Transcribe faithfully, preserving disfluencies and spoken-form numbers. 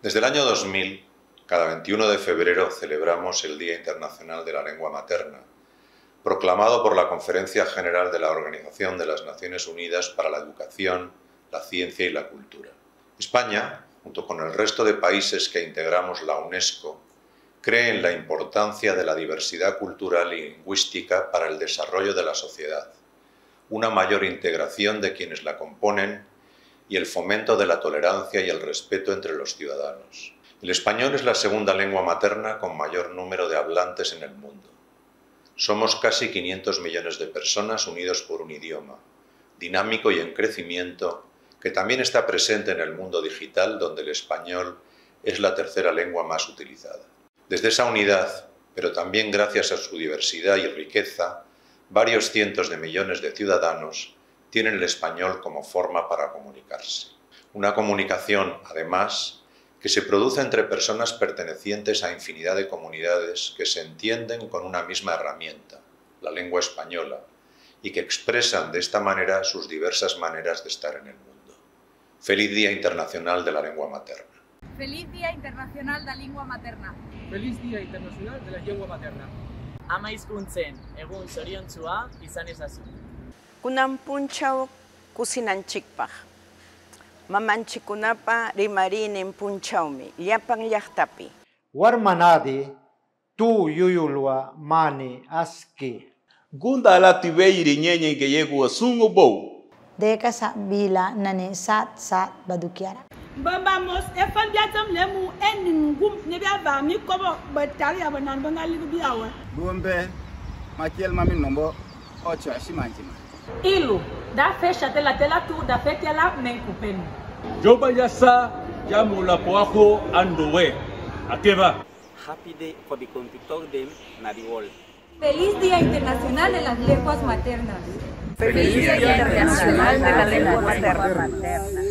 Desde el año dos mil, cada veintiuno de febrero celebramos el Día Internacional de la Lengua Materna, proclamado por la Conferencia General de la Organización de las Naciones Unidas para la Educación, la Ciencia y la Cultura. España, junto con el resto de países que integramos la UNESCO, cree en la importancia de la diversidad cultural y lingüística para el desarrollo de la sociedad, una mayor integración de quienes la componen y el fomento de la tolerancia y el respeto entre los ciudadanos. El español es la segunda lengua materna con mayor número de hablantes en el mundo. Somos casi quinientos millones de personas unidos por un idioma, dinámico y en crecimiento, que también está presente en el mundo digital, donde el español es la tercera lengua más utilizada. Desde esa unidad, pero también gracias a su diversidad y riqueza, varios cientos de millones de ciudadanos tienen el español como forma para comunicarse. Una comunicación, además, que se produce entre personas pertenecientes a infinidad de comunidades que se entienden con una misma herramienta, la lengua española, y que expresan de esta manera sus diversas maneras de estar en el mundo. Feliz Día Internacional de la Lengua Materna. Feliz Día Internacional da Lingua Materna. Feliz Día Internacional de la Lengua Materna. Ama hizkuntzen egun zoriontsua izan ezazu. Kunanpunchaw kusinanchikpaj. Mamanchikunapa rimarinin punchawmi, llapan llaqtapi. Warmanadi tu yuyulwa mani aski. Gunda la tibeiri nyenye ke yegu asungo bow. Deka sa bila nane sat sat badukiara. Bambamos efan biatam lemu eningum ne bia ba mi kobo batari abanan bangali biawa. Gombe makiel mami nombo ocho asimanjima. Ilu da fecha tela tela tu da fetela menkupeni. Joba yasa jamula poajo andowe. Akeba. Happy Day for the computer dem na the world. Feliz Día Internacional de las Lenguas Maternas. Feliz Día Internacional de la Lengua Materna.